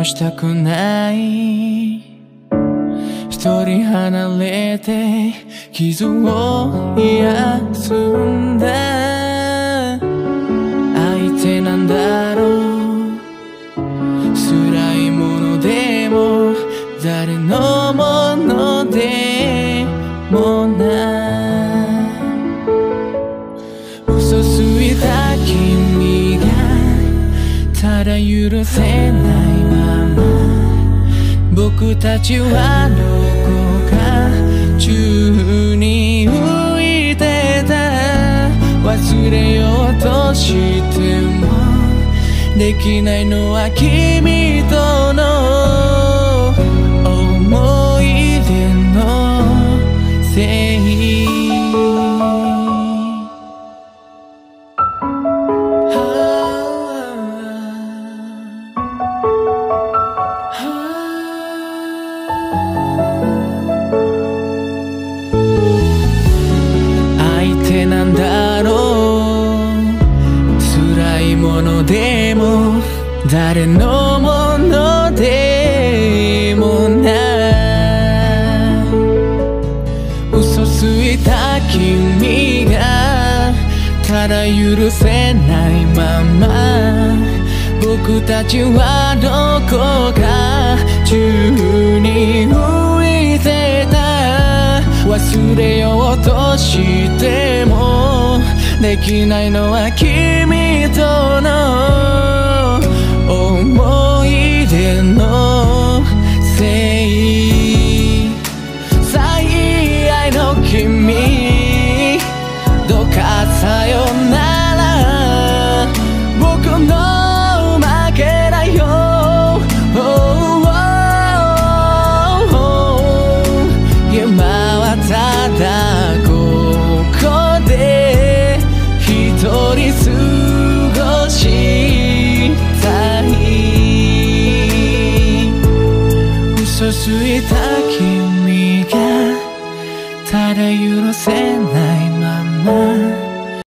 したくない。一人離れて傷を癒んだ相手なんだろう。辛いものでも誰のものでもない。嘘ついた君がただ許せないまま僕たちはどこか宙に浮いてた。忘れようとしてもできないのは君との思い出のせい。相手なんだろう。辛いものでも誰のものでもない。嘘ついた君がただ許せないまま僕たちはどこか宙に浮いてた。忘れようとしてもできないのは君との